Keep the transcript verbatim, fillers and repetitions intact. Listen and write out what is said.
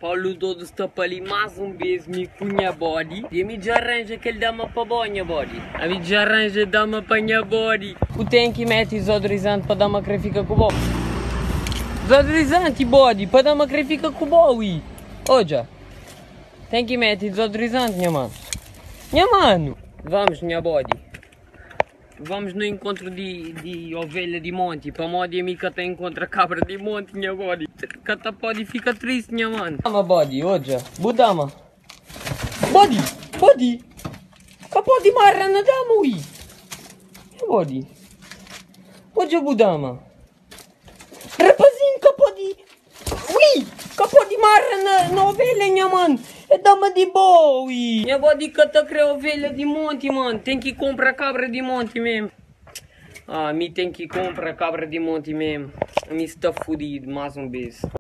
Paulo todo stă pe ali mais um vez mi cu minha body. E mi já arranja que ele dá uma pra boa minha body. A mi já arranja dá uma pra minha body. O tem que mete desodorizante para dar uma que fica com bom. Desodorizante body para dar uma que fica com bom, ui. Oja. Tem que mete desodorizante, minha mano. Minha mano. Vamos, minha body. Vamos no encontro de, de ovelha de monte. Para modo amiga tem encontra cabra de monte, minha body. Cata pode fica triste, minha mano. Budama body, hoje. Budama. Body, body. Que pode marra na dama, ui. Minha body. Hoje budama. Rapazinho, que pode. Ui, que pode marra na, na ovelha, minha mano. É dama de boa, ui. Minha body que tá criando ovelha de monte, mano. Tem que comprar cabra de monte mesmo. Ah, me tem que comprar cabra de monte mesmo. Me está fudido mais um vez.